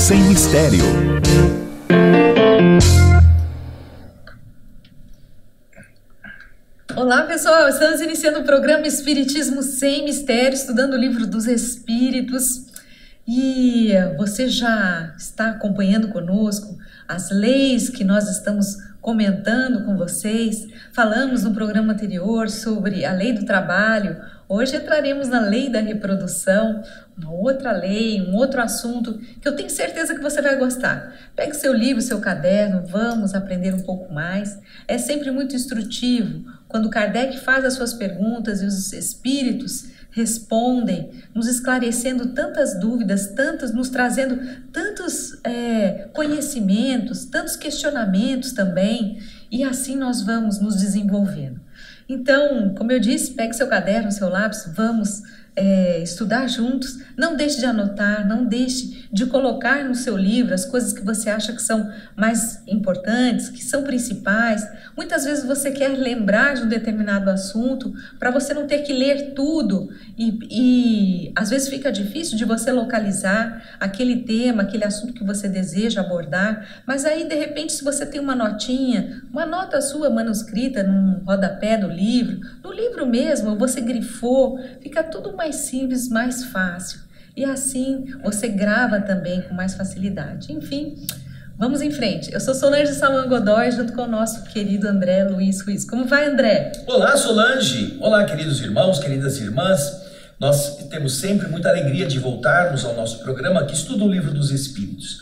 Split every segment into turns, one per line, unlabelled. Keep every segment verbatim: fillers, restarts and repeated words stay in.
sem mistério.
Olá pessoal, estamos iniciando o programa Espiritismo Sem Mistério, estudando o livro dos Espíritos. E você já está acompanhando conosco as leis que nós estamos comentando com vocês. Falamos no programa anterior sobre a lei do trabalho. Hoje entraremos na lei da reprodução, uma outra lei, um outro assunto que eu tenho certeza que você vai gostar. Pegue seu livro, seu caderno, vamos aprender um pouco mais. É sempre muito instrutivo quando Kardec faz as suas perguntas e os espíritos respondem, nos esclarecendo tantas dúvidas, tantos, nos trazendo tantos é, conhecimentos, tantos questionamentos também, e assim nós vamos nos desenvolvendo. Então, como eu disse, pegue seu caderno, seu lápis, vamos é, estudar juntos. Não deixe de anotar, não deixe de colocar no seu livro as coisas que você acha que são mais importantes, que são principais. Muitas vezes você quer lembrar de um determinado assunto para você não ter que ler tudo e, e às vezes fica difícil de você localizar aquele tema, aquele assunto que você deseja abordar, mas aí de repente se você tem uma notinha, uma nota sua manuscrita num rodapé do livro, no livro mesmo você grifou, fica tudo mais simples, mais fácil e assim você grava também com mais facilidade. Enfim, vamos em frente. Eu sou Solange Salman Godoy, junto com o nosso querido André Luiz Ruiz. Como vai, André?
Olá, Solange! Olá, queridos irmãos, queridas irmãs. Nós temos sempre muita alegria de voltarmos ao nosso programa que estuda o Livro dos Espíritos.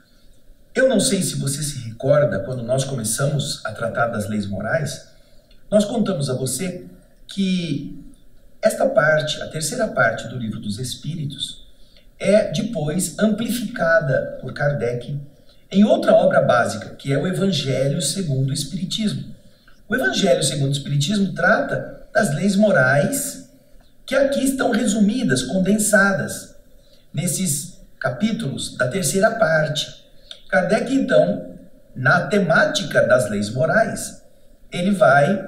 Eu não sei se você se recorda, quando nós começamos a tratar das leis morais, nós contamos a você que esta parte, a terceira parte do Livro dos Espíritos, é depois amplificada por Kardec em outra obra básica, que é o Evangelho segundo o Espiritismo. O Evangelho segundo o Espiritismo trata das leis morais que aqui estão resumidas, condensadas, nesses capítulos da terceira parte. Kardec, então, na temática das leis morais, ele vai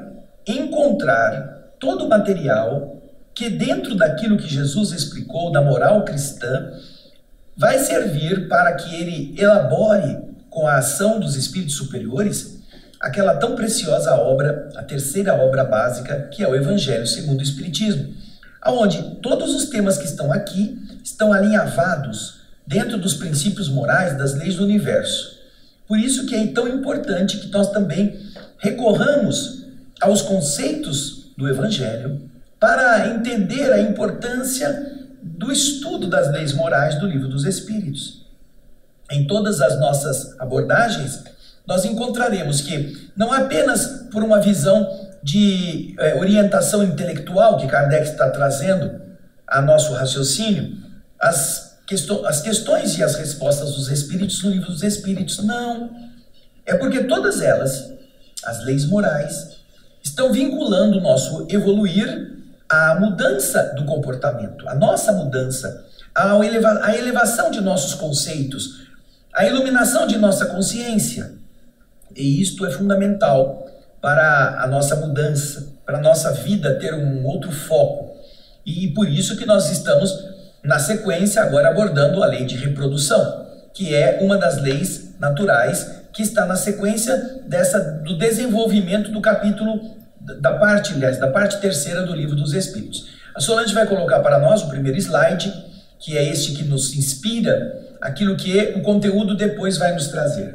encontrar todo o material que dentro daquilo que Jesus explicou da moral cristã, vai servir para que ele elabore, com a ação dos espíritos superiores, aquela tão preciosa obra, a terceira obra básica, que é o Evangelho segundo o Espiritismo, onde todos os temas que estão aqui estão alinhavados dentro dos princípios morais das leis do universo. Por isso que é tão importante que nós também recorramos aos conceitos do Evangelho para entender a importância do estudo das leis morais do Livro dos Espíritos. Em todas as nossas abordagens, nós encontraremos que, não apenas por uma visão de é, orientação intelectual que Kardec está trazendo a nosso raciocínio, as, questões, as questões e as respostas dos Espíritos no Livro dos Espíritos, não. É porque todas elas, as leis morais, estão vinculando o nosso evoluir à mudança do comportamento, a nossa mudança, a, eleva a elevação de nossos conceitos, a iluminação de nossa consciência. E isto é fundamental para a nossa mudança, para a nossa vida ter um outro foco. E por isso que nós estamos, na sequência, agora abordando a lei de reprodução, que é uma das leis naturais que está na sequência dessa, do desenvolvimento do capítulo da parte, aliás, da parte terceira do Livro dos Espíritos. A Solange vai colocar para nós o primeiro slide, que é este que nos inspira, aquilo que o conteúdo depois vai nos trazer.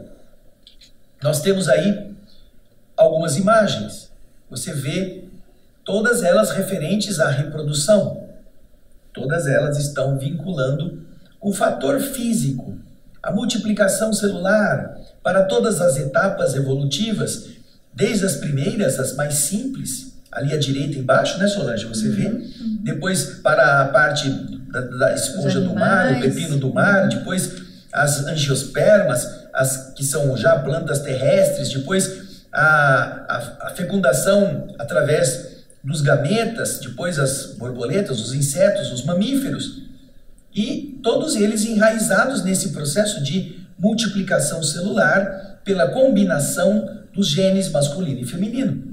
Nós temos aí algumas imagens. Você vê todas elas referentes à reprodução. Todas elas estão vinculando o fator físico, a multiplicação celular, para todas as etapas evolutivas, desde as primeiras, as mais simples, ali à direita embaixo, né, Solange, você vê? Uhum. Depois para a parte da, da esponja do mar, o pepino do mar, depois as angiospermas, as que são já plantas terrestres, depois a, a, a fecundação através dos gametas, depois as borboletas, os insetos, os mamíferos, e todos eles enraizados nesse processo de multiplicação celular pela combinação dos genes masculino e feminino.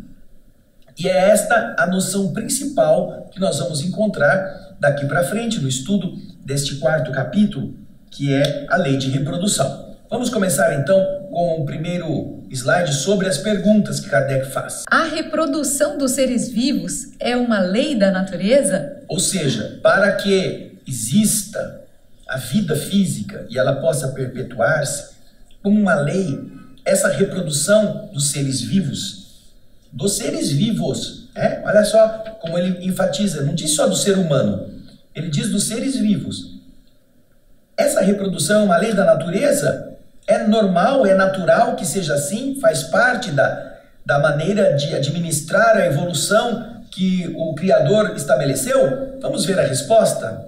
E é esta a noção principal que nós vamos encontrar daqui para frente no estudo deste quarto capítulo, que é a lei de reprodução. Vamos começar então com o primeiro slide sobre as perguntas que Kardec faz.
A reprodução dos seres vivos é uma lei da natureza?
Ou seja, para que exista a vida física e ela possa perpetuar-se, como uma lei, essa reprodução dos seres vivos, dos seres vivos, é? Olha só como ele enfatiza, não diz só do ser humano, ele diz dos seres vivos. Essa reprodução é uma lei da natureza? É normal, é natural que seja assim? Faz parte da, da maneira de administrar a evolução que o Criador estabeleceu? Vamos ver a resposta?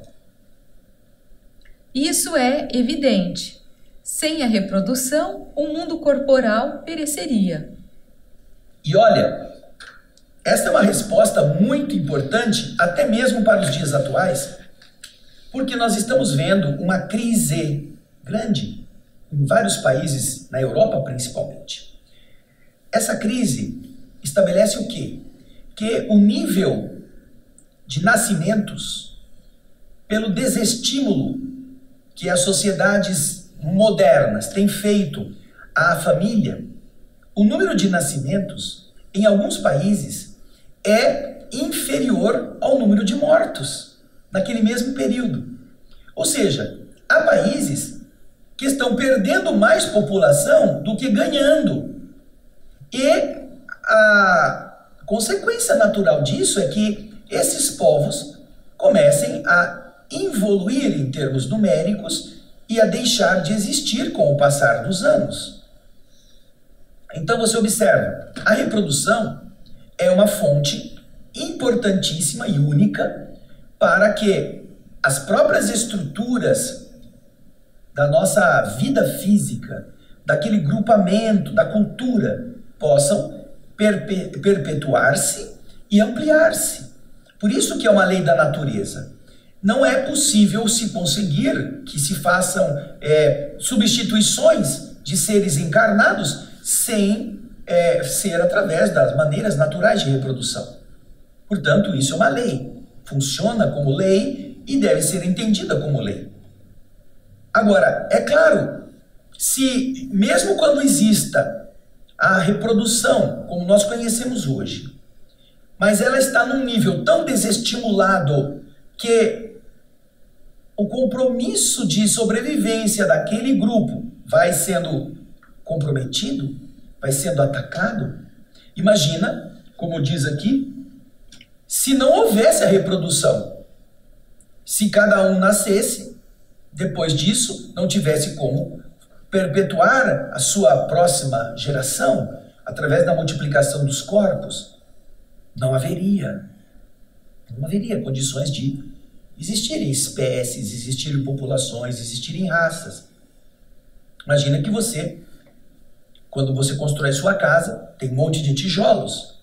Isso é evidente. Sem a reprodução, o mundo corporal pereceria.
E olha, esta é uma resposta muito importante, até mesmo para os dias atuais, porque nós estamos vendo uma crise grande em vários países, na Europa principalmente. Essa crise estabelece o quê? Que o nível de nascimentos, pelo desestímulo que as sociedades modernas têm feito à família, o número de nascimentos, em alguns países, é inferior ao número de mortos naquele mesmo período. Ou seja, há países que estão perdendo mais população do que ganhando. E a consequência natural disso é que esses povos comecem a evoluir em termos numéricos e a deixar de existir com o passar dos anos. Então você observa, a reprodução é uma fonte importantíssima e única para que as próprias estruturas da nossa vida física, daquele grupamento, da cultura, possam perpe- perpetuar-se e ampliar-se. Por isso que é uma lei da natureza. Não é possível se conseguir que se façam é, substituições de seres encarnados sem é, ser através das maneiras naturais de reprodução. Portanto, isso é uma lei. Funciona como lei e deve ser entendida como lei. Agora, é claro, se mesmo quando exista a reprodução, como nós conhecemos hoje, mas ela está num nível tão desestimulado que o compromisso de sobrevivência daquele grupo vai sendo comprometido, vai sendo atacado, imagina, como diz aqui, se não houvesse a reprodução, se cada um nascesse, depois disso, não tivesse como perpetuar a sua próxima geração através da multiplicação dos corpos, não haveria, não haveria condições de existirem espécies, existirem populações, existirem raças. Imagina que você, quando você constrói sua casa, tem um monte de tijolos.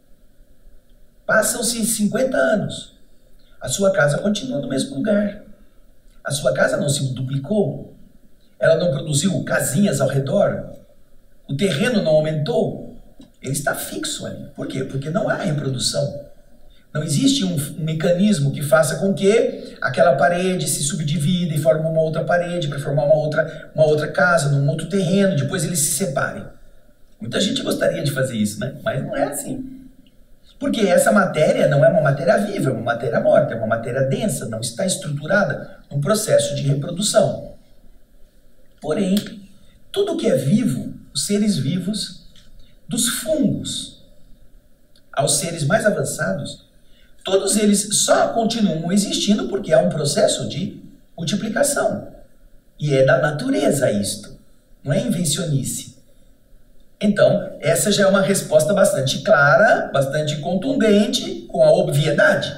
Passam-se cinquenta anos, a sua casa continua no mesmo lugar. A sua casa não se duplicou, ela não produziu casinhas ao redor, o terreno não aumentou, ele está fixo ali. Por quê? Porque não há reprodução. Não existe um, um mecanismo que faça com que aquela parede se subdivida e forme uma outra parede para formar uma outra, uma outra casa, num outro terreno, depois eles se separem. Muita gente gostaria de fazer isso, né? Mas não é assim. Porque essa matéria não é uma matéria viva, é uma matéria morta, é uma matéria densa, não está estruturada num processo de reprodução. Porém, tudo que é vivo, os seres vivos, dos fungos aos seres mais avançados, todos eles só continuam existindo porque há um processo de multiplicação. E é da natureza isto, não é invencionice. Então, essa já é uma resposta bastante clara, bastante contundente, com a obviedade.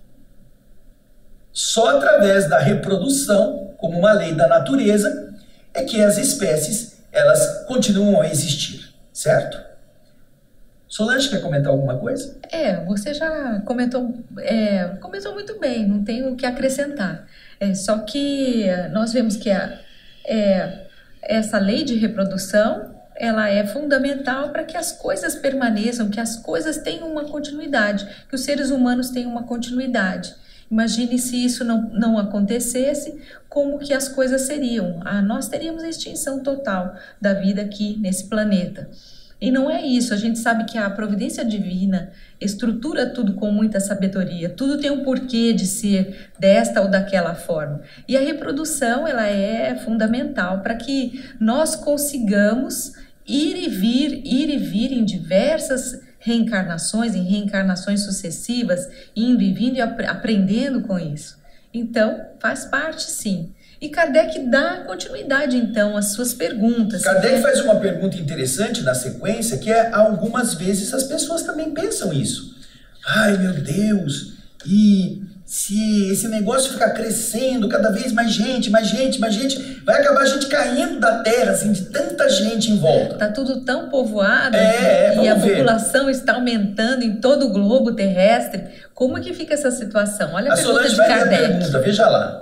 Só através da reprodução, como uma lei da natureza, é que as espécies, elas continuam a existir, certo? Solange, quer comentar alguma coisa?
É, você já comentou, é, comentou muito bem, não tenho o que acrescentar. É, só que nós vemos que a, é, essa lei de reprodução, ela é fundamental para que as coisas permaneçam, que as coisas tenham uma continuidade, que os seres humanos tenham uma continuidade. Imagine se isso não, não acontecesse, como que as coisas seriam. Ah, nós teríamos a extinção total da vida aqui nesse planeta. E não é isso, a gente sabe que a providência divina estrutura tudo com muita sabedoria, tudo tem um porquê de ser desta ou daquela forma. E a reprodução, ela é fundamental para que nós consigamos ir e vir, ir e vir em diversas reencarnações, em reencarnações sucessivas, indo e vindo e ap- aprendendo com isso. Então, faz parte sim. E Kardec dá continuidade, então, às suas perguntas.
Kardec faz uma pergunta interessante na sequência, que é, algumas vezes as pessoas também pensam isso. Ai, meu Deus, e se esse negócio ficar crescendo, cada vez mais gente, mais gente, mais gente, vai acabar a gente caindo da terra, assim, de tanta gente em volta.
Está tudo tão povoado,
é,
e a
ver.
população está aumentando em todo o globo terrestre. Como que fica essa situação? Olha a, a pergunta de Kardec.
Vai ver a pergunta, veja lá.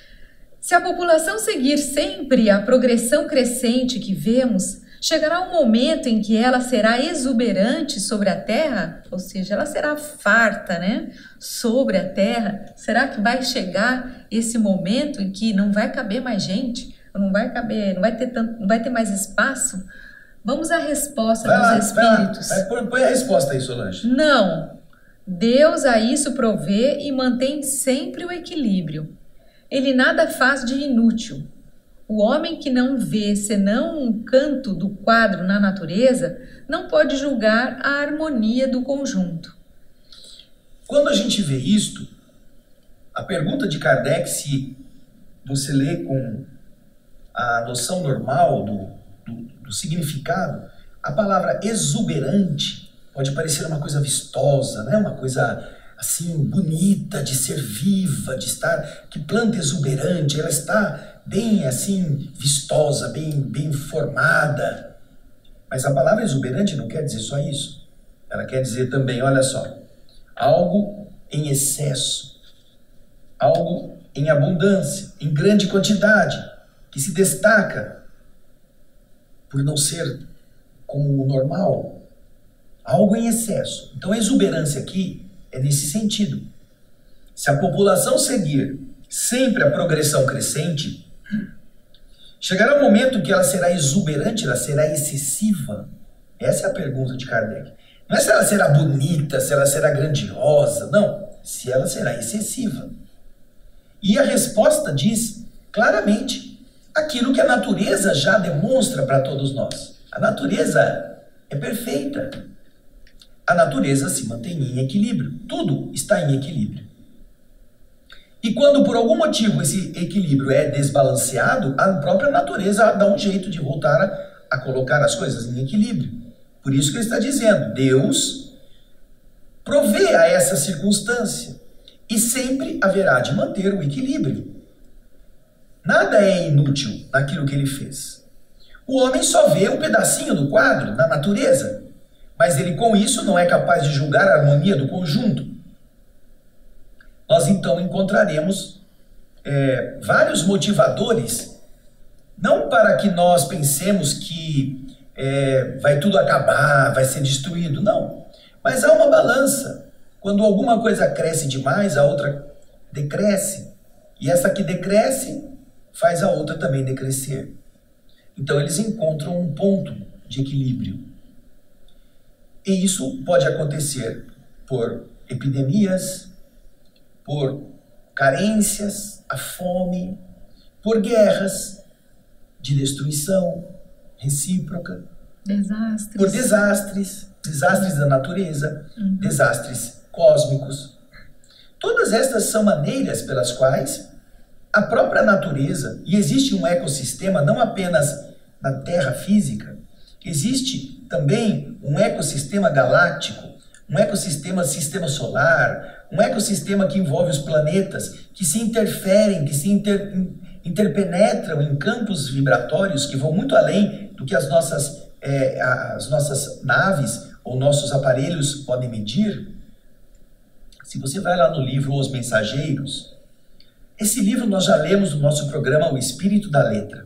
Se a população seguir sempre a progressão crescente que vemos, chegará um momento em que ela será exuberante sobre a Terra, ou seja, ela será farta, né, sobre a Terra. Será que vai chegar esse momento em que não vai caber mais gente, não vai caber, não vai ter tanto, não vai ter mais espaço? Vamos à resposta vai lá, dos espíritos.
Vai lá, vai, põe a resposta aí, Solange.
Não. Deus a isso provê e mantém sempre o equilíbrio. Ele nada faz de inútil. O homem que não vê senão um canto do quadro na natureza não pode julgar a harmonia do conjunto.
Quando a gente vê isto, a pergunta de Kardec, se você lê com a noção normal do, do, do significado, a palavra exuberante pode parecer uma coisa vistosa, né? Uma coisa assim, bonita, de ser viva, de estar, que planta exuberante, ela está bem assim, vistosa, bem, bem formada. Mas a palavra exuberante não quer dizer só isso. Ela quer dizer também, olha só, algo em excesso, algo em abundância, em grande quantidade, que se destaca por não ser como o normal, algo em excesso. Então a exuberância aqui é nesse sentido. Se a população seguir sempre a progressão crescente, chegará um momento que ela será exuberante, ela será excessiva. Essa é a pergunta de Kardec. Não é se ela será bonita, se ela será grandiosa, não. Se ela será excessiva. E a resposta diz claramente aquilo que a natureza já demonstra para todos nós. A natureza é perfeita. A natureza se mantém em equilíbrio. Tudo está em equilíbrio. E quando por algum motivo esse equilíbrio é desbalanceado, a própria natureza dá um jeito de voltar a, a colocar as coisas em equilíbrio. Por isso que ele está dizendo, Deus provê a essa circunstância e sempre haverá de manter o equilíbrio. Nada é inútil naquilo que ele fez. O homem só vê um pedacinho do quadro na natureza, mas ele com isso não é capaz de julgar a harmonia do conjunto. Nós então encontraremos é, vários motivadores, não para que nós pensemos que é, vai tudo acabar, vai ser destruído, não. Mas há uma balança. Quando alguma coisa cresce demais, a outra decresce. E essa que decresce faz a outra também decrescer. Então eles encontram um ponto de equilíbrio. E isso pode acontecer por epidemias, por carências, a fome, por guerras de destruição recíproca,
desastres.
por desastres, desastres da natureza, uhum. desastres cósmicos. Todas estas são maneiras pelas quais a própria natureza, e existe um ecossistema não apenas na Terra física, existe também um ecossistema galáctico, um ecossistema sistema solar, um ecossistema que envolve os planetas, que se interferem, que se inter, interpenetram em campos vibratórios que vão muito além do que as nossas, é, as nossas naves ou nossos aparelhos podem medir. Se você vai lá no livro Os Mensageiros, esse livro nós já lemos no nosso programa O Espírito da Letra.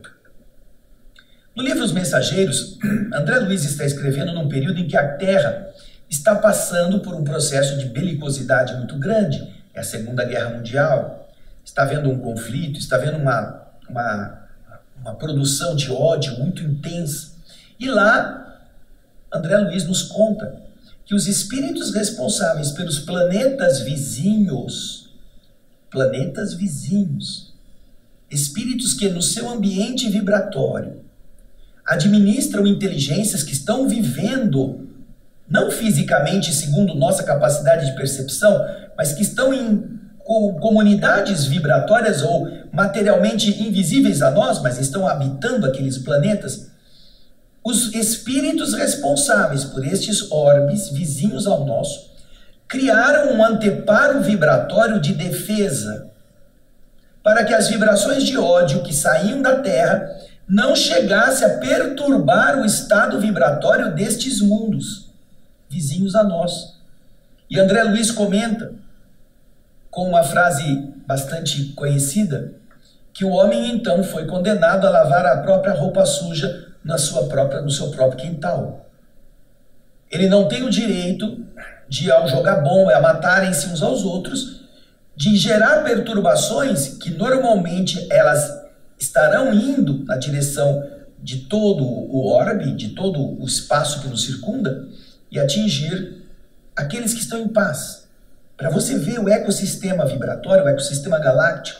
No livro Os Mensageiros, André Luiz está escrevendo num período em que a Terra está passando por um processo de belicosidade muito grande, é a Segunda Guerra Mundial, está havendo um conflito, está havendo uma, uma, uma produção de ódio muito intensa. E lá, André Luiz nos conta que os espíritos responsáveis pelos planetas vizinhos, planetas vizinhos, espíritos que no seu ambiente vibratório administram inteligências que estão vivendo, não fisicamente segundo nossa capacidade de percepção, mas que estão em comunidades vibratórias ou materialmente invisíveis a nós, mas estão habitando aqueles planetas. Os espíritos responsáveis por estes orbes vizinhos ao nosso criaram um anteparo vibratório de defesa para que as vibrações de ódio que saíam da Terra não chegasse a perturbar o estado vibratório destes mundos vizinhos a nós. E André Luiz comenta, com uma frase bastante conhecida, que o homem então foi condenado a lavar a própria roupa suja na sua própria, no seu próprio quintal. Ele não tem o direito de, ao jogar bomba, a matarem-se uns aos outros, de gerar perturbações que normalmente elas estarão indo na direção de todo o orbe, de todo o espaço que nos circunda, e atingir aqueles que estão em paz. Para você ver o ecossistema vibratório, o ecossistema galáctico,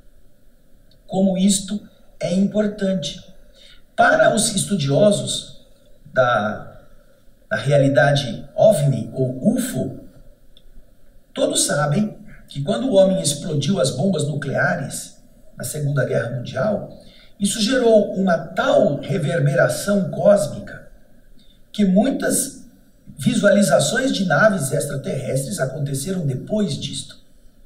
como isto é importante. Para os estudiosos da, da realidade OVNI ou U F O, todos sabem que quando o homem explodiu as bombas nucleares na Segunda Guerra Mundial, isso gerou uma tal reverberação cósmica que muitas visualizações de naves extraterrestres aconteceram depois disto.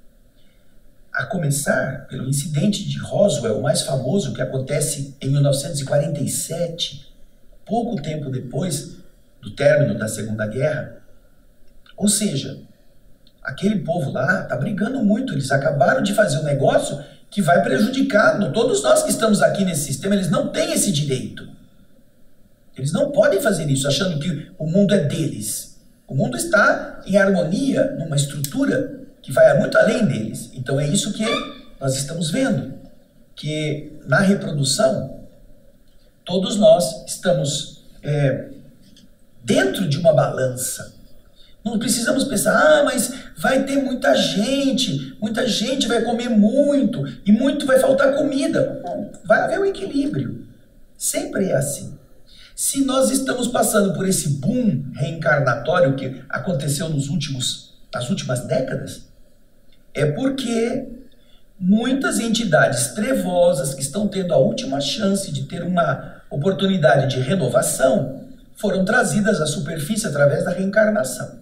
A começar pelo incidente de Roswell, o mais famoso, que acontece em mil novecentos e quarenta e sete, pouco tempo depois do término da Segunda Guerra. Ou seja, aquele povo lá está brigando muito, eles acabaram de fazer um negócio que vai prejudicar todos nós que estamos aqui nesse sistema. Eles não têm esse direito. Eles não podem fazer isso achando que o mundo é deles. O mundo está em harmonia, numa estrutura que vai muito além deles. Então é isso que nós estamos vendo, que na reprodução todos nós estamos é, dentro de uma balança. Não precisamos pensar, ah, mas vai ter muita gente, muita gente vai comer muito, e muito vai faltar comida. Vai haver um equilíbrio. Sempre é assim. Se nós estamos passando por esse boom reencarnatório que aconteceu nos últimos, nas últimas décadas, é porque muitas entidades trevosas que estão tendo a última chance de ter uma oportunidade de renovação foram trazidas à superfície através da reencarnação.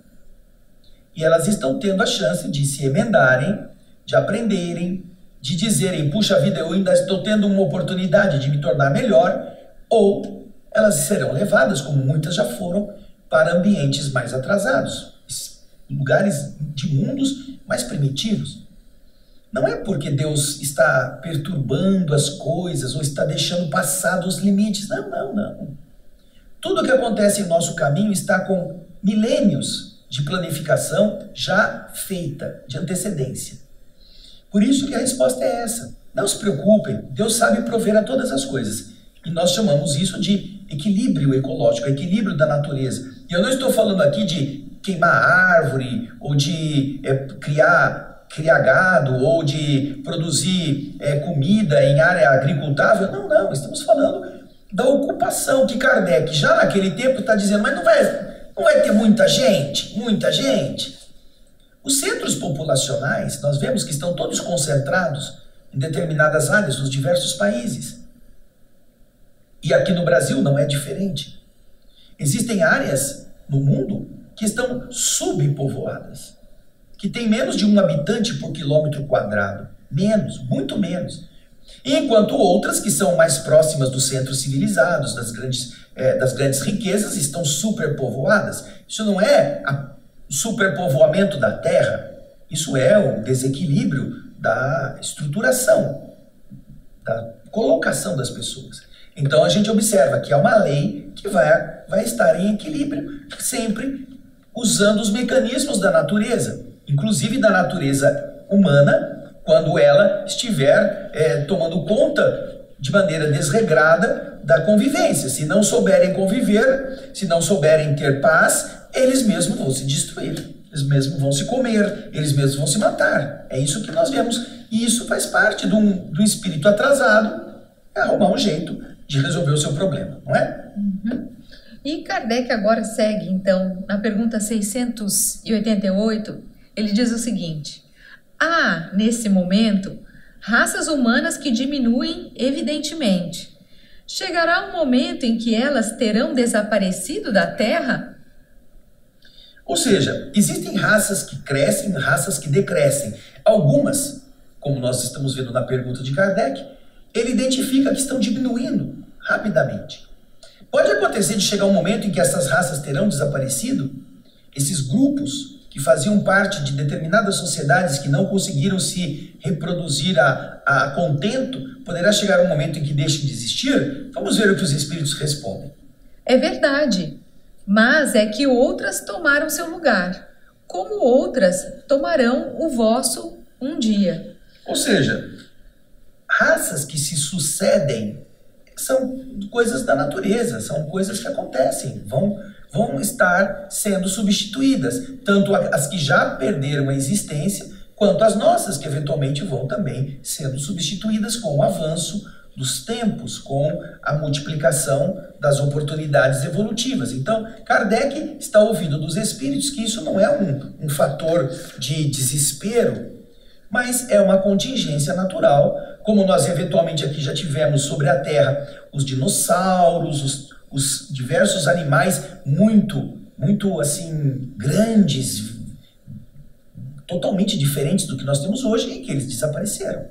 E elas estão tendo a chance de se emendarem, de aprenderem, de dizerem, puxa vida, eu ainda estou tendo uma oportunidade de me tornar melhor, ou elas serão levadas, como muitas já foram, para ambientes mais atrasados, lugares de mundos mais primitivos. Não é porque Deus está perturbando as coisas ou está deixando passar dos limites. Não, não, não. Tudo o que acontece em nosso caminho está com milênios de planificação já feita, de antecedência. Por isso que a resposta é essa. Não se preocupem, Deus sabe prover a todas as coisas. E nós chamamos isso de equilíbrio ecológico, equilíbrio da natureza. E eu não estou falando aqui de queimar árvore, ou de é, criar, criar gado, ou de produzir é, comida em área agricultável. Não, não, estamos falando da ocupação que Kardec já naquele tempo está dizendo, mas não vai... Não vai ter muita gente, muita gente. Os centros populacionais, nós vemos que estão todos concentrados em determinadas áreas dos diversos países. E aqui no Brasil não é diferente. Existem áreas no mundo que estão subpovoadas, que tem menos de um habitante por quilômetro quadrado. Menos, muito menos. Enquanto outras que são mais próximas dos centros civilizados, das grandes, é, das grandes riquezas, estão superpovoadas. Isso não é o superpovoamento da terra, isso é o desequilíbrio da estruturação, da colocação das pessoas. Então a gente observa que é uma lei que vai, vai estar em equilíbrio, sempre usando os mecanismos da natureza, inclusive da natureza humana quando ela estiver é, tomando conta de maneira desregrada da convivência. Se não souberem conviver, se não souberem ter paz, eles mesmos vão se destruir, eles mesmos vão se comer, eles mesmos vão se matar. É isso que nós vemos, e isso faz parte do, do espírito atrasado, é arrumar um jeito de resolver o seu problema, não é?
Uhum. E Kardec agora segue, então, na pergunta seiscentos e oitenta e oito, ele diz o seguinte: há, nesse momento, raças humanas que diminuem evidentemente. Chegará um momento em que elas terão desaparecido da Terra?
Ou seja, existem raças que crescem, raças que decrescem. Algumas, como nós estamos vendo na pergunta de Kardec, ele identifica que estão diminuindo rapidamente. Pode acontecer de chegar um momento em que essas raças terão desaparecido? Esses grupos que faziam parte de determinadas sociedades que não conseguiram se reproduzir a, a contento, poderá chegar um momento em que deixem de existir? Vamos ver o que os espíritos respondem.
É verdade, mas é que outras tomaram seu lugar, como outras tomarão o vosso um dia.
Ou seja, raças que se sucedem são coisas da natureza, são coisas que acontecem, vão, vão estar sendo substituídas, tanto as que já perderam a existência, quanto as nossas, que eventualmente vão também sendo substituídas com o avanço dos tempos, com a multiplicação das oportunidades evolutivas. Então, Kardec está ouvindo dos espíritos que isso não é um, um fator de desespero, mas é uma contingência natural, como nós eventualmente aqui já tivemos sobre a Terra os dinossauros, os, os diversos animais muito, muito assim, grandes, totalmente diferentes do que nós temos hoje, e que eles desapareceram.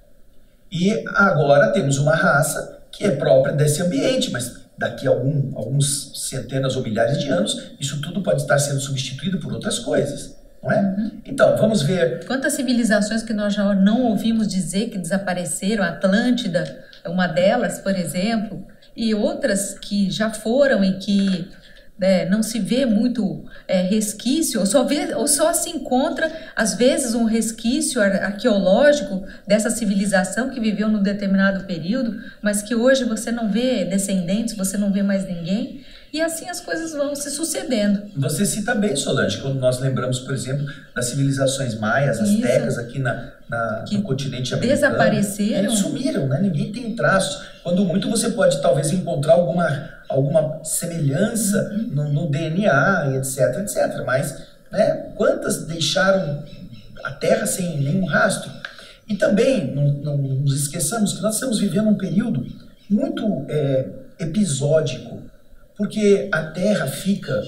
E agora temos uma raça que é própria desse ambiente, mas daqui a algum, alguns centenas ou milhares de anos, isso tudo pode estar sendo substituído por outras coisas. Não é? Uhum. Então, vamos ver...
Quantas civilizações que nós já não ouvimos dizer que desapareceram, a Atlântida é uma delas, por exemplo, e outras que já foram e que né, não se vê muito é, resquício, ou só, vê, ou só se encontra, às vezes, um resquício arqueológico dessa civilização que viveu num determinado período, mas que hoje você não vê descendentes, você não vê mais ninguém. E assim as coisas vão se sucedendo.
Você cita bem, Solange, quando nós lembramos, por exemplo, das civilizações maias, astecas aqui na, na, no continente americano.
Desapareceram.
Eles sumiram, né? Ninguém tem traços. Quando muito você pode talvez encontrar alguma, alguma semelhança uhum. no, no D N A, etc, etcétera. Mas, né, quantas deixaram a Terra sem nenhum rastro? E também, não, não nos esqueçamos que nós estamos vivendo um período muito é, episódico, porque a Terra fica,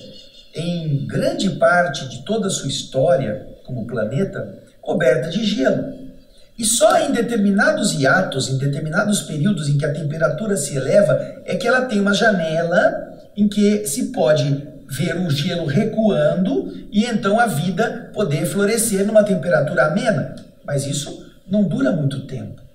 em grande parte de toda a sua história como planeta, coberta de gelo. E só em determinados hiatos, em determinados períodos em que a temperatura se eleva, é que ela tem uma janela em que se pode ver o gelo recuando e então a vida poder florescer numa temperatura amena. Mas isso não dura muito tempo.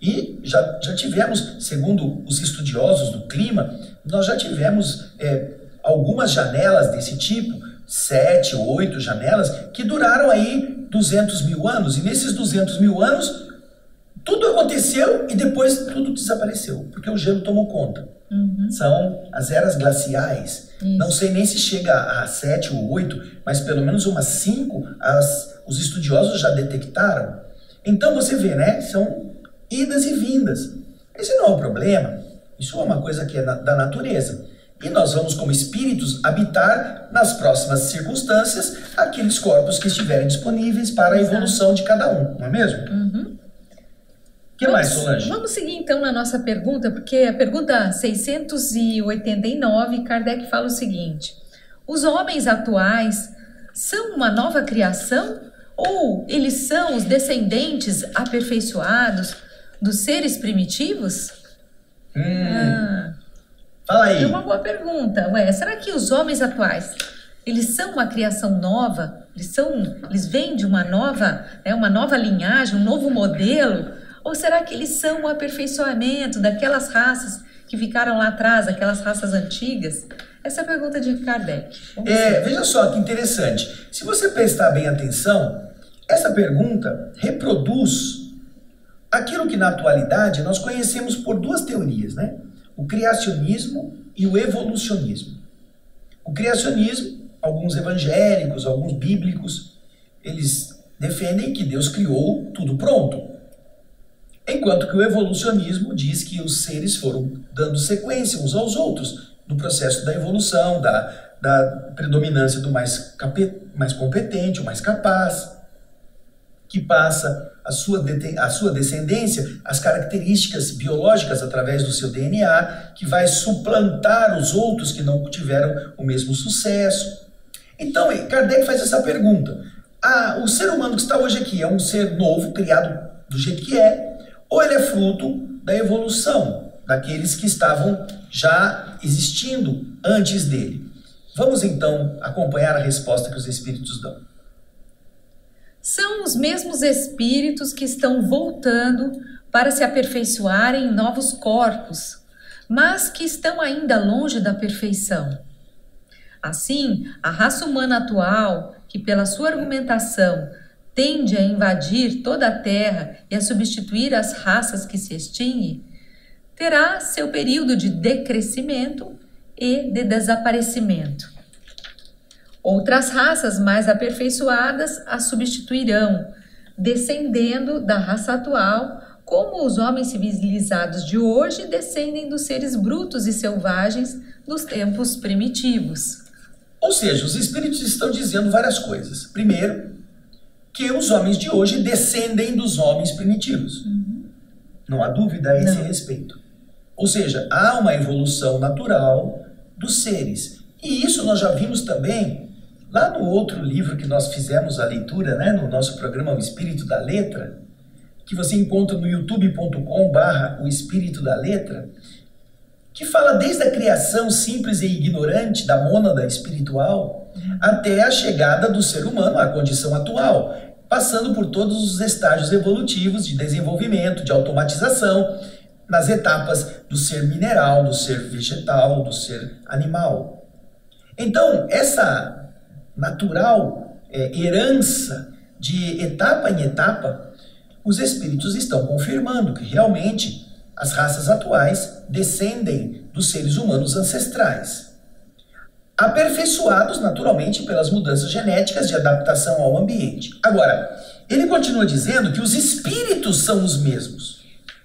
E já, já tivemos, segundo os estudiosos do clima, nós já tivemos é, algumas janelas desse tipo, sete ou oito janelas, que duraram aí duzentos mil anos. E nesses duzentos mil anos, tudo aconteceu e depois tudo desapareceu, porque o gelo tomou conta. Uhum. São as eras glaciais. Isso. Não sei nem se chega a sete ou oito, mas pelo menos umas cinco as, os estudiosos já detectaram. Então você vê, né? São idas e vindas. Esse não é o problema. Isso é uma coisa que é da natureza. E nós vamos, como espíritos, habitar nas próximas circunstâncias aqueles corpos que estiverem disponíveis para a evolução de cada um, não é mesmo? Uhum. O que
vamos,
mais, Solange?
Vamos seguir então na nossa pergunta, porque a pergunta seiscentos e oitenta e nove, Kardec fala o seguinte: os homens atuais são uma nova criação ou eles são os descendentes aperfeiçoados dos seres primitivos?
Hum, ah, fala aí.
É uma boa pergunta. Ué, será que os homens atuais, eles são uma criação nova? Eles são, eles vêm de uma nova, né, uma nova linhagem, um novo modelo? Ou será que eles são um aperfeiçoamento daquelas raças que ficaram lá atrás, aquelas raças antigas? Essa é a pergunta de Kardec.
É, veja só que interessante. Se você prestar bem atenção, Essa pergunta reproduz aquilo que na atualidade nós conhecemos por duas teorias, né? O criacionismo e o evolucionismo. O criacionismo, alguns evangélicos, alguns bíblicos, eles defendem que Deus criou tudo pronto. Enquanto que o evolucionismo diz que os seres foram dando sequência uns aos outros no processo da evolução, da, da predominância do mais, mais competente, o mais capaz, que passa a sua, a sua descendência, as características biológicas através do seu D N A, que vai suplantar os outros que não tiveram o mesmo sucesso. Então, Kardec faz essa pergunta. Ah, o ser humano que está hoje aqui é um ser novo, criado do jeito que é, ou ele é fruto da evolução, daqueles que estavam já existindo antes dele? Vamos então acompanhar a resposta que os espíritos dão.
São os mesmos espíritos que estão voltando para se aperfeiçoarem em novos corpos, mas que estão ainda longe da perfeição. Assim, a raça humana atual, que pela sua argumentação tende a invadir toda a Terra e a substituir as raças que se extinguem, terá seu período de decrescimento e de desaparecimento. Outras raças mais aperfeiçoadas a substituirão, descendendo da raça atual, como os homens civilizados de hoje descendem dos seres brutos e selvagens dos tempos primitivos.
Ou seja, os espíritos estão dizendo várias coisas. Primeiro, que os homens de hoje descendem dos homens primitivos. Uhum. Não há dúvida a esse Não. respeito. Ou seja, há uma evolução natural dos seres. E isso nós já vimos também lá no outro livro que nós fizemos a leitura, né, no nosso programa O Espírito da Letra, que você encontra no youtube ponto com barra O Espírito da Letra, que fala desde a criação simples e ignorante da mônada espiritual até a chegada do ser humano à condição atual, passando por todos os estágios evolutivos de desenvolvimento, de automatização, nas etapas do ser mineral, do ser vegetal, do ser animal. Então, essa natural é, herança de etapa em etapa, os espíritos estão confirmando que realmente as raças atuais descendem dos seres humanos ancestrais, aperfeiçoados naturalmente pelas mudanças genéticas de adaptação ao ambiente. Agora, ele continua dizendo que os espíritos são os mesmos.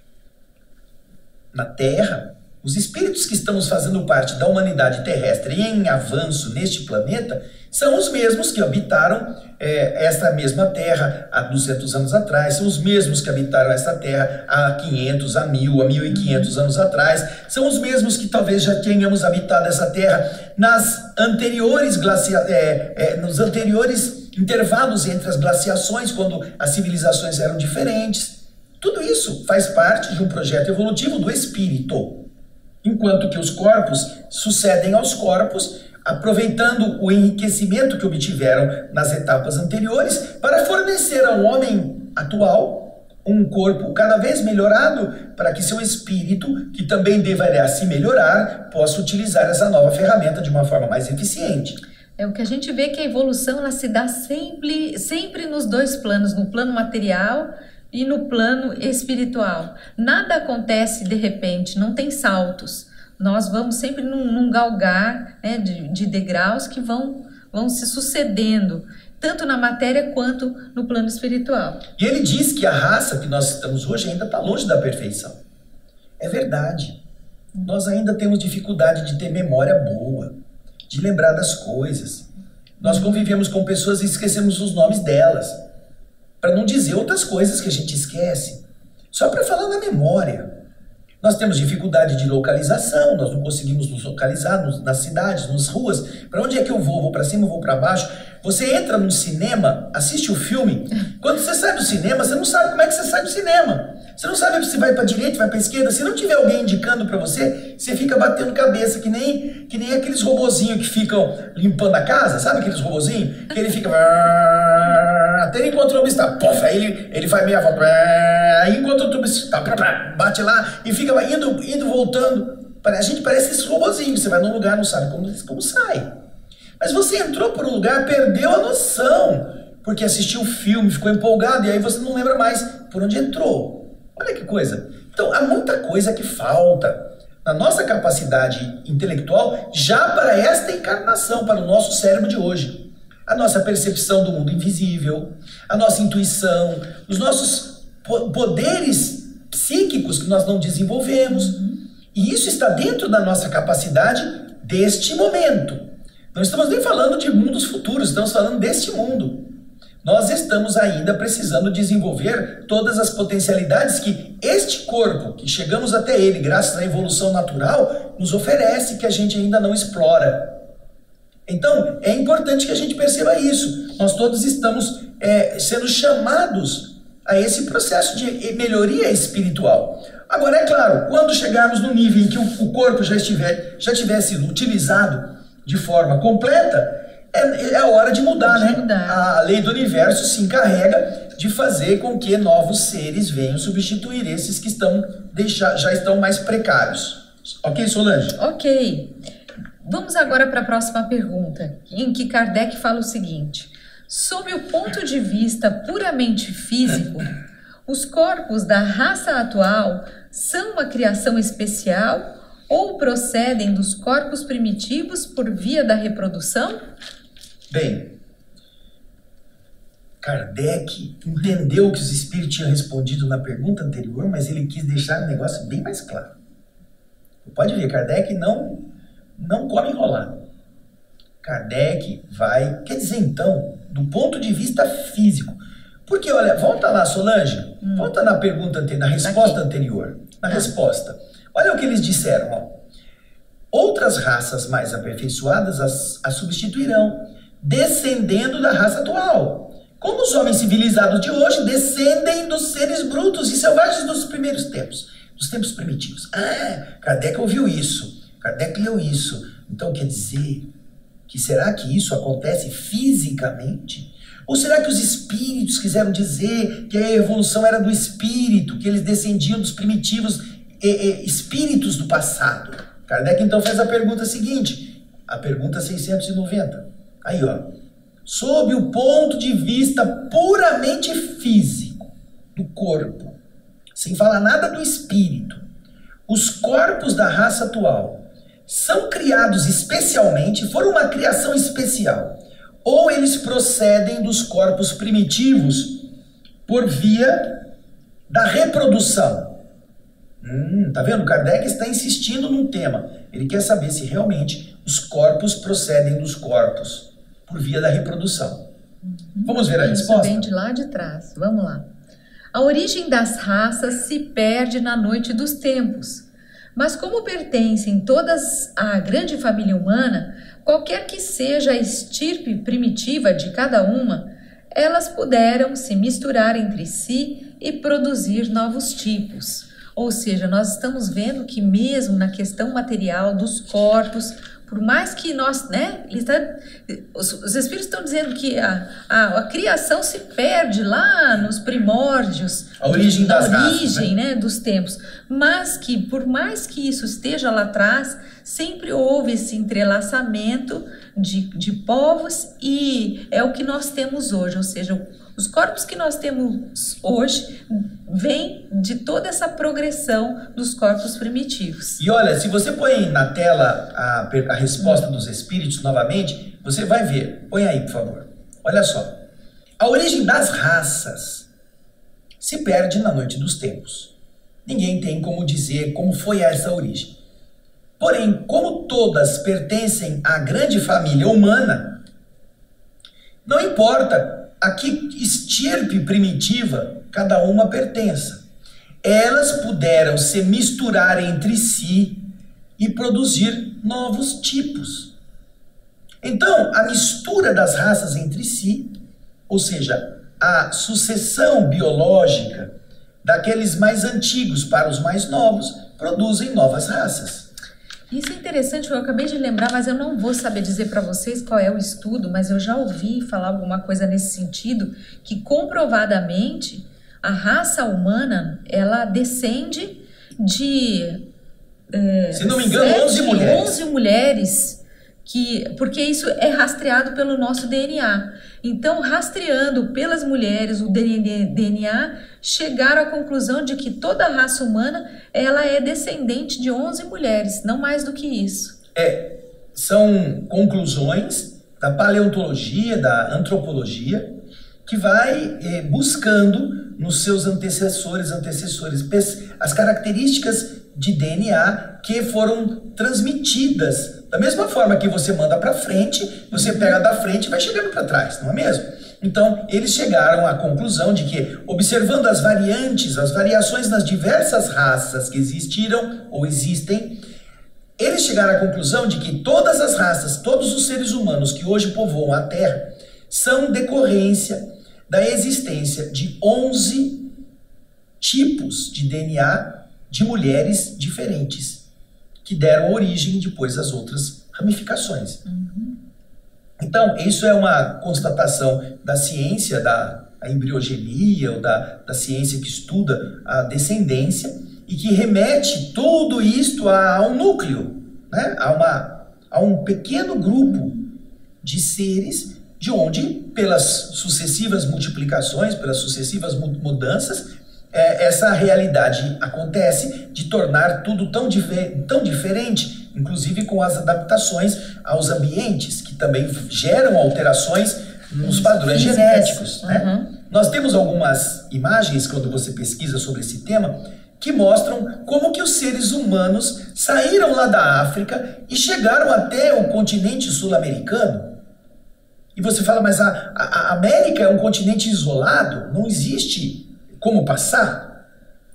Na Terra, os espíritos que estamos fazendo parte da humanidade terrestre e em avanço neste planeta são os mesmos que habitaram é, esta mesma Terra há duzentos anos atrás, são os mesmos que habitaram esta Terra há quinhentos, há mil, há mil e quinhentos anos atrás, são os mesmos que talvez já tenhamos habitado essa Terra nas anteriores glacia é, é, nos anteriores intervalos entre as glaciações, quando as civilizações eram diferentes. Tudo isso faz parte de um projeto evolutivo do espírito, enquanto que os corpos sucedem aos corpos, aproveitando o enriquecimento que obtiveram nas etapas anteriores para fornecer ao homem atual um corpo cada vez melhorado para que seu espírito, que também deverá se melhorar, possa utilizar essa nova ferramenta de uma forma mais eficiente.
É o que a gente vê, que a evolução ela se dá sempre, sempre nos dois planos, no plano material e no plano espiritual. Nada acontece de repente, não tem saltos. Nós vamos sempre num, num galgar, né, de, de degraus que vão, vão se sucedendo, tanto na matéria quanto no plano espiritual.
E ele diz que a raça que nós estamos hoje ainda está longe da perfeição. É verdade. Nós ainda temos dificuldade de ter memória boa, de lembrar das coisas. Nós convivemos com pessoas e esquecemos os nomes delas, para não dizer outras coisas que a gente esquece, só para falar na memória. Nós temos dificuldade de localização, nós não conseguimos nos localizar nos, nas cidades, nas ruas. Para onde é que eu vou? Vou para cima, vou para baixo? Você entra no cinema, assiste o filme, quando você sai do cinema, você não sabe como é que você sai do cinema. Você não sabe se vai para a direita, vai para a esquerda. Se não tiver alguém indicando para você, você fica batendo cabeça, que nem, que nem aqueles robozinhos que ficam limpando a casa, sabe aqueles robozinhos? Que ele fica... Até ele encontra o obstáculo, pof, aí ele, ele faz meia volta, aí encontra o obstáculo, bate lá e fica indo, indo, voltando. A gente parece esses robozinhos, você vai num lugar, não sabe como, como sai. Mas você entrou por um lugar, perdeu a noção. porque assistiu o filme, ficou empolgado, e aí você não lembra mais por onde entrou. Olha que coisa. Então, há muita coisa que falta na nossa capacidade intelectual já para esta encarnação, para o nosso cérebro de hoje. A nossa percepção do mundo invisível, a nossa intuição, os nossos po- poderes psíquicos que nós não desenvolvemos. Uhum. E isso está dentro da nossa capacidade deste momento. Não estamos nem falando de mundos futuros, estamos falando deste mundo. Nós estamos ainda precisando desenvolver todas as potencialidades que este corpo, que chegamos até ele graças à evolução natural, nos oferece, que a gente ainda não explora. Então, é importante que a gente perceba isso. Nós todos estamos é, sendo chamados a esse processo de melhoria espiritual. Agora, é claro, quando chegarmos no nível em que o, o corpo já, estiver, já tiver sido utilizado de forma completa, é, é a hora de mudar, de né? Mudar. A lei do universo se encarrega de fazer com que novos seres venham substituir esses que estão, deixar, já estão mais precários. Ok, Solange?
Ok. Vamos agora para a próxima pergunta, em que Kardec fala o seguinte: sob o ponto de vista puramente físico, os corpos da raça atual são uma criação especial ou procedem dos corpos primitivos por via da reprodução?
Bem, Kardec entendeu que os espíritos tinham respondido na pergunta anterior, mas ele quis deixar o negócio bem mais claro. Pode ver, Kardec não, não come enrolado. Kardec vai... Quer dizer, então, do ponto de vista físico. Porque, olha, volta lá, Solange. Hum. Volta na pergunta anterior, na resposta Aqui. anterior. Na ah. resposta. Olha o que eles disseram, ó. Outras raças mais aperfeiçoadas as, as substituirão, descendendo da raça atual. Como os homens civilizados de hoje descendem dos seres brutos e selvagens dos primeiros tempos, dos tempos primitivos. Ah, Kardec ouviu isso, Kardec leu isso. Então quer dizer que será que isso acontece fisicamente? Ou será que os espíritos quiseram dizer que a evolução era do espírito, que eles descendiam dos primitivos e, e, espíritos do passado? Kardec então fez a pergunta seguinte, a pergunta seiscentos e noventa. Aí, ó. Sob o ponto de vista puramente físico do corpo, sem falar nada do espírito, os corpos da raça atual são criados especialmente, foram uma criação especial, ou eles procedem dos corpos primitivos por via da reprodução? Hum, tá vendo? Kardec está insistindo num tema. Ele quer saber se realmente os corpos procedem dos corpos por via da reprodução. Uhum. Vamos ver a
Isso
resposta?
Vem de lá de trás. Vamos lá. A origem das raças se perde na noite dos tempos, mas como pertencem todas à grande família humana, qualquer que seja a estirpe primitiva de cada uma, elas puderam se misturar entre si e produzir novos tipos. Ou seja, nós estamos vendo que mesmo na questão material dos corpos, por mais que nós, né, ele tá, os, os espíritos estão dizendo que a, a, a criação se perde lá nos primórdios,
a origem
da
das
origem,
raças, né?
né, dos tempos, mas que por mais que isso esteja lá atrás, sempre houve esse entrelaçamento de, de povos e é o que nós temos hoje, ou seja, os corpos que nós temos hoje vêm de toda essa progressão dos corpos primitivos.
E olha, se você põe na tela a, a resposta dos espíritos novamente, você vai ver. Põe aí, por favor. Olha só. A origem das raças se perde na noite dos tempos. Ninguém tem como dizer como foi essa origem. Porém, como todas pertencem à grande família humana, não importa a que estirpe primitiva cada uma pertença. Elas puderam se misturar entre si e produzir novos tipos. Então, a mistura das raças entre si, ou seja, a sucessão biológica daqueles mais antigos para os mais novos, produzem novas raças.
Isso é interessante, eu acabei de lembrar, mas eu não vou saber dizer para vocês qual é o estudo, mas eu já ouvi falar alguma coisa nesse sentido, que comprovadamente a raça humana, ela descende de... É,
se não me engano, onze mulheres.
onze mulheres, que, porque isso é rastreado pelo nosso D N A. Então, rastreando pelas mulheres o D N A, chegaram à conclusão de que toda a raça humana ela é descendente de onze mulheres, não mais do que isso.
É, são conclusões da paleontologia, da antropologia, que vai é, buscando nos seus antecessores, antecessores, as características de D N A que foram transmitidas. Da mesma forma que você manda para frente, você pega da frente e vai chegando para trás, não é mesmo? Então, eles chegaram à conclusão de que, observando as variantes, as variações nas diversas raças que existiram ou existem, eles chegaram à conclusão de que todas as raças, todos os seres humanos que hoje povoam a Terra, são decorrência da existência de onze tipos de D N A de mulheres diferentes, que deram origem depois às outras ramificações. Uhum. Então, isso é uma constatação da ciência da a embriogenia, ou da, da ciência que estuda a descendência, e que remete tudo isto a, a um núcleo, né? a, uma, a um pequeno grupo de seres, de onde, pelas sucessivas multiplicações, pelas sucessivas mudanças, é, essa realidade acontece de tornar tudo tão, tão diferente, inclusive com as adaptações aos ambientes, que também geram alterações nos padrões Físicas. genéticos. Uhum. Né? Nós temos algumas imagens, quando você pesquisa sobre esse tema, que mostram como que os seres humanos saíram lá da África e chegaram até o continente sul-americano. E você fala, mas a, a, a América é um continente isolado, não existe como passar.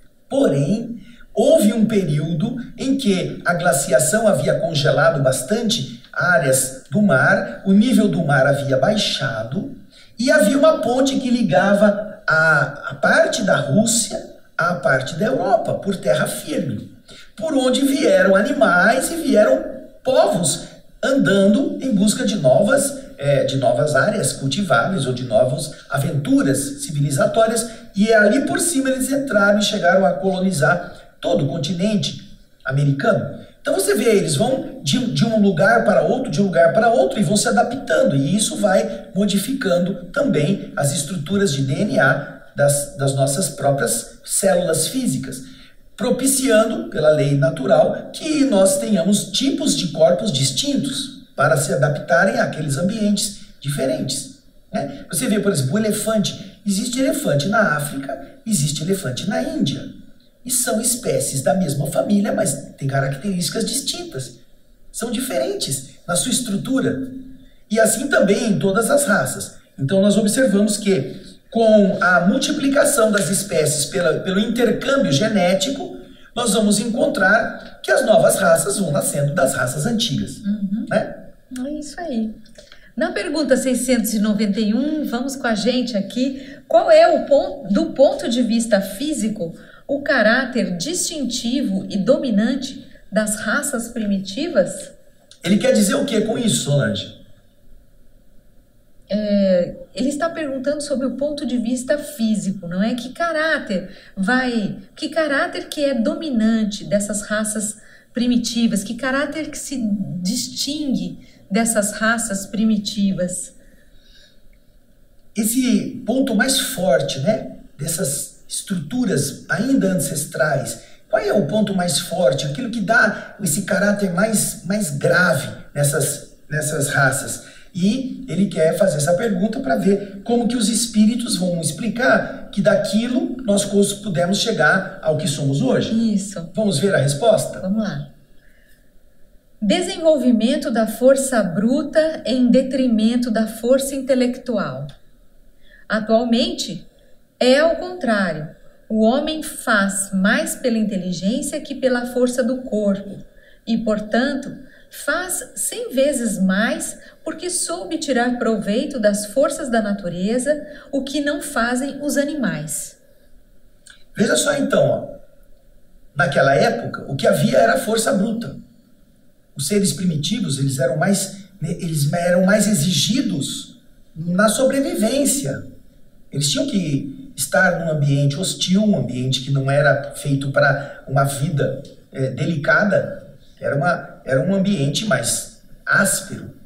Porém, houve um período em que a glaciação havia congelado bastante áreas do mar, o nível do mar havia baixado e havia uma ponte que ligava a, a parte da Rússia à parte da Europa, por terra firme, por onde vieram animais e vieram povos andando em busca de novas, é, de novas áreas cultiváveis ou de novas aventuras civilizatórias, e ali por cima eles entraram e chegaram a colonizar todo o continente americano. Então você vê, eles vão de, de um lugar para outro, de um lugar para outro, e vão se adaptando, e isso vai modificando também as estruturas de D N A das, das nossas próprias células físicas, propiciando, pela lei natural, que nós tenhamos tipos de corpos distintos para se adaptarem àqueles ambientes diferentes. Né? Você vê, por exemplo, o elefante. Existe elefante na África, existe elefante na Índia. E são espécies da mesma família, mas têm características distintas. São diferentes na sua estrutura. E assim também em todas as raças. Então nós observamos que, com a multiplicação das espécies pela, pelo intercâmbio genético, nós vamos encontrar que as novas raças vão nascendo das raças antigas. Uhum. Né?
É isso aí. Na pergunta seiscentos e noventa e um, vamos com a gente aqui. Qual é, o ponto, do ponto de vista físico, o caráter distintivo e dominante das raças primitivas?
Ele quer dizer o que com isso, Solange?
É, ele está perguntando sobre o ponto de vista físico, não é? Que caráter vai, que caráter que é dominante dessas raças primitivas? Que caráter que se distingue dessas raças primitivas?
Esse ponto mais forte, né, dessas estruturas ainda ancestrais, qual é o ponto mais forte, aquilo que dá esse caráter mais, mais grave nessas, nessas raças? E ele quer fazer essa pergunta para ver como que os espíritos vão explicar que daquilo nós pudemos chegar ao que somos hoje.
Isso.
Vamos ver a resposta?
Vamos lá. Desenvolvimento da força bruta em detrimento da força intelectual. Atualmente, é ao contrário. O homem faz mais pela inteligência que pela força do corpo e, portanto, faz cem vezes mais porque soube tirar proveito das forças da natureza, o que não fazem os animais.
Veja só então, ó. Naquela época, o que havia era força bruta. Os seres primitivos, eles eram mais, eles eram mais exigidos na sobrevivência. Eles tinham que estar num ambiente hostil, um ambiente que não era feito para uma vida é, delicada. Era, uma, era um ambiente mais áspero.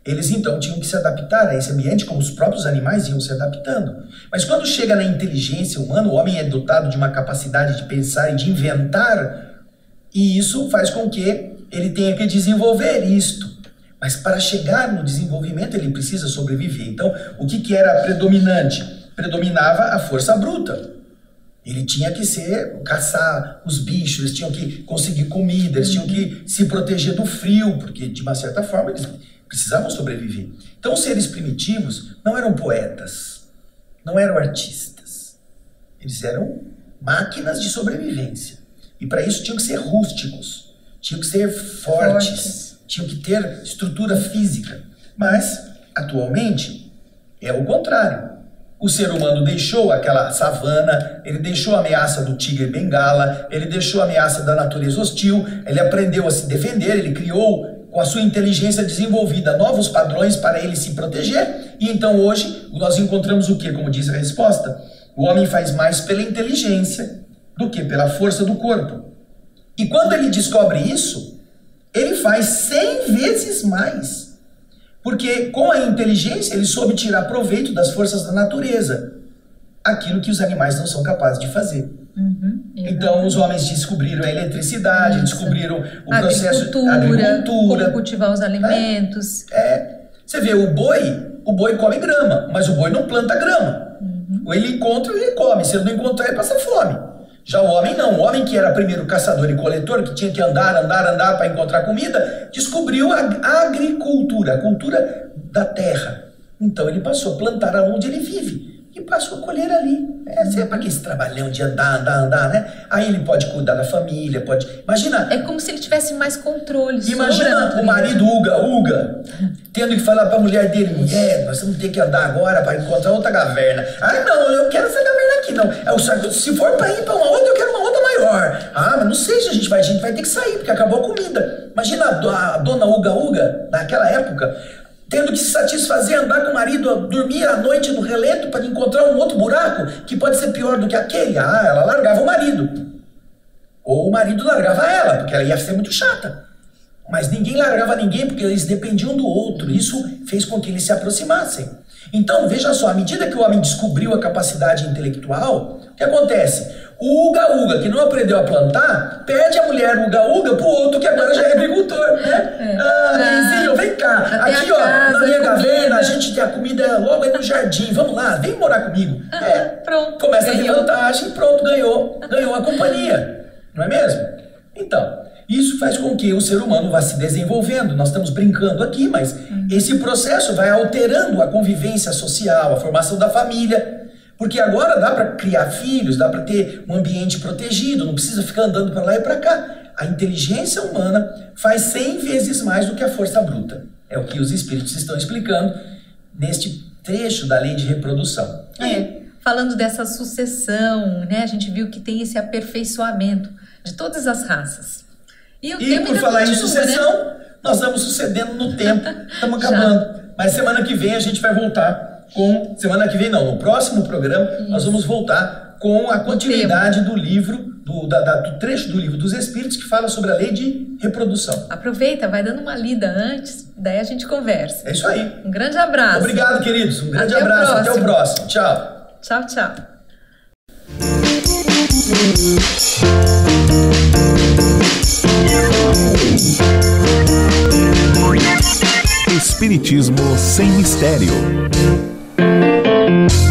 Eles então tinham que se adaptar a esse ambiente como os próprios animais iam se adaptando. Mas quando chega na inteligência humana, o homem é dotado de uma capacidade de pensar e de inventar, e isso faz com que ele tenha que desenvolver isto. Mas para chegar no desenvolvimento ele precisa sobreviver. Então, o que, que era predominante? Predominava a força bruta. Ele tinha que ser, caçar os bichos, eles tinham que conseguir comida, eles tinham que se proteger do frio, porque de uma certa forma eles precisavam sobreviver. Então os seres primitivos não eram poetas, não eram artistas. Eles eram máquinas de sobrevivência. E para isso tinham que ser rústicos, tinham que ser fortes, fortes, tinham que ter estrutura física. Mas, atualmente, é o contrário. O ser humano deixou aquela savana, ele deixou a ameaça do tigre bengala, ele deixou a ameaça da natureza hostil, ele aprendeu a se defender, ele criou, com a sua inteligência desenvolvida, novos padrões para ele se proteger. E então hoje nós encontramos o que, como diz a resposta? O homem faz mais pela inteligência do que pela força do corpo. E quando ele descobre isso, ele faz cem vezes mais. Porque com a inteligência ele soube tirar proveito das forças da natureza. Aquilo que os animais não são capazes de fazer. Uhum, então os homens descobriram a eletricidade, Isso. descobriram o
a
processo
agricultura, agricultura, como cultivar os alimentos.
É, é. Você vê, o boi, o boi come grama, mas o boi não planta grama. Uhum. Ele encontra e ele come, se ele não encontrar ele passa fome. Já o homem não, o homem que era primeiro caçador e coletor, que tinha que andar, andar, andar para encontrar comida, descobriu a agricultura, a cultura da terra. Então ele passou a plantar onde ele vive e passou a colher ali. É, é para que esse trabalhão de andar, andar, andar, né? Aí ele pode cuidar da família, pode... Imagina...
É como se ele tivesse mais controle.
Imagina o marido uga, uga, tendo que falar para a mulher dele, mulher, nós vamos ter que andar agora para encontrar outra caverna. Ah, não, eu quero essa caverna aqui, não. É o saco, se for para ir para uma outra, eu quero uma outra maior. Ah, mas não sei se a gente vai, a gente vai ter que sair, porque acabou a comida. Imagina a, a dona uga, uga, naquela época, tendo que se satisfazer, andar com o marido, dormir à noite no relento para encontrar um outro buraco que pode ser pior do que aquele. Ah, ela largava o marido. Ou o marido largava ela, porque ela ia ser muito chata. Mas ninguém largava ninguém porque eles dependiam do outro. Isso fez com que eles se aproximassem. Então, veja só, à medida que o homem descobriu a capacidade intelectual, o que acontece? O uga-uga, que não aprendeu a plantar, pede a mulher uga-uga pro outro que agora já é agricultor, né? É. Ah, Neizinho, vem cá. Aqui, ó, casa, na minha caverna, a gente tem a comida logo aí no jardim. Vamos lá, vem morar comigo.
Ah,
é,
pronto.
Começa ganhou. a ter vantagem, pronto, ganhou. Ganhou a companhia. Não é mesmo? Então, isso faz com que o ser humano vá se desenvolvendo. Nós estamos brincando aqui, mas hum. esse processo vai alterando a convivência social, a formação da família. Porque agora dá para criar filhos, dá para ter um ambiente protegido, não precisa ficar andando para lá e para cá. A inteligência humana faz cem vezes mais do que a força bruta. É o que os espíritos estão explicando neste trecho da lei de reprodução.
É, falando dessa sucessão, né, a gente viu que tem esse aperfeiçoamento de todas as raças.
E, o e por falar continua, em sucessão, né? Nós vamos sucedendo no tempo, estamos acabando. Mas semana que vem a gente vai voltar. Com, semana que vem não, no próximo programa Isso. nós vamos voltar com a continuidade do livro, do, da, da, do trecho do livro dos Espíritos que fala sobre a lei de reprodução.
Aproveita, vai dando uma lida antes, daí a gente conversa.
É isso aí.
Um grande abraço.
Obrigado, queridos. Um grande
até
abraço.
O
até o próximo. Tchau.
Tchau, tchau.
Espiritismo sem mistério.